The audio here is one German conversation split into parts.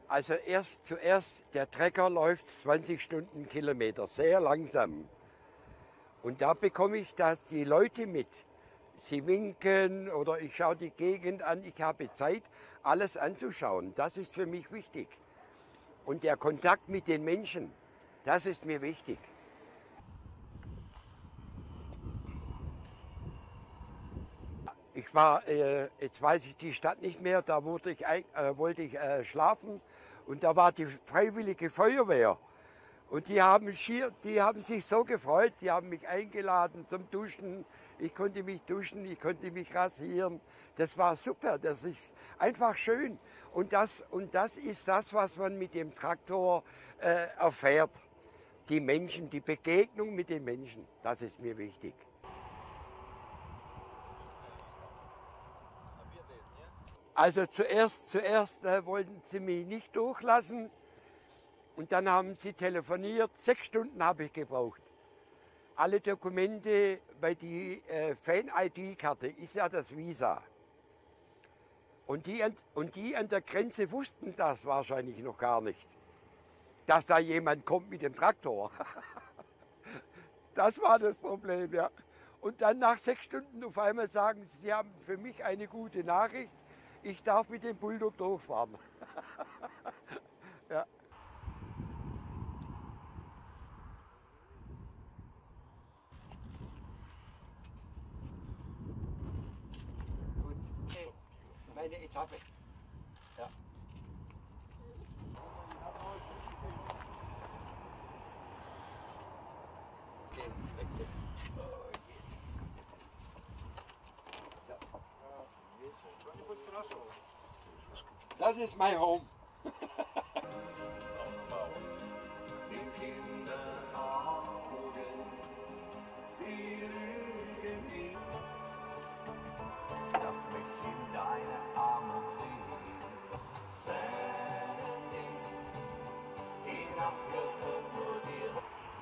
Also zuerst, der Trecker läuft 20 Stundenkilometer, sehr langsam. Und da bekomme ich das die Leute mit. Sie winken oder ich schaue die Gegend an, ich habe Zeit, alles anzuschauen. Das ist für mich wichtig. Und der Kontakt mit den Menschen, das ist mir wichtig. Ich war, jetzt weiß ich die Stadt nicht mehr, da wollte ich schlafen und da war die Freiwillige Feuerwehr. Und die haben sich so gefreut, die haben mich eingeladen zum Duschen. Ich konnte mich duschen, ich konnte mich rasieren. Das war super, das ist einfach schön. Und das ist das, was man mit dem Traktor erfährt. Die Menschen, die Begegnung mit den Menschen, das ist mir wichtig. Also zuerst wollten sie mich nicht durchlassen und dann haben sie telefoniert. 6 Stunden habe ich gebraucht. Alle Dokumente, weil die Fan-ID-Karte ist ja das Visa. Und die an der Grenze wussten das wahrscheinlich noch gar nicht, dass da jemand kommt mit dem Traktor. Das war das Problem, ja. Und dann nach 6 Stunden auf einmal sagen sie, sie haben für mich eine gute Nachricht. Ich darf mit dem Bulldog durchfahren. Ja. Gut, okay. Meine Etappe. Ja. Okay, wechsel. Oh, Jesus. So. Das ist mein Home. Den Kinderaugen, sie lügen nicht. Lass mich in deine Arme fliehen. Sandy, die Nacht gehört nur dir.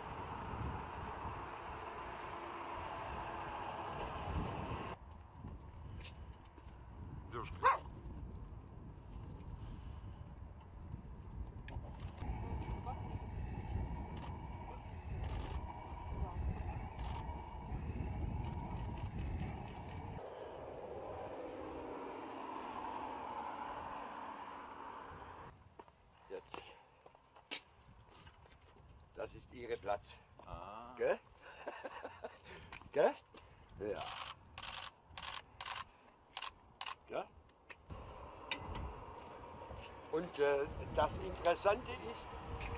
Jetzt. Das ist Ihre Platz. Ah. Gell? Gell? Ja. Gell? Und das Interessante ist,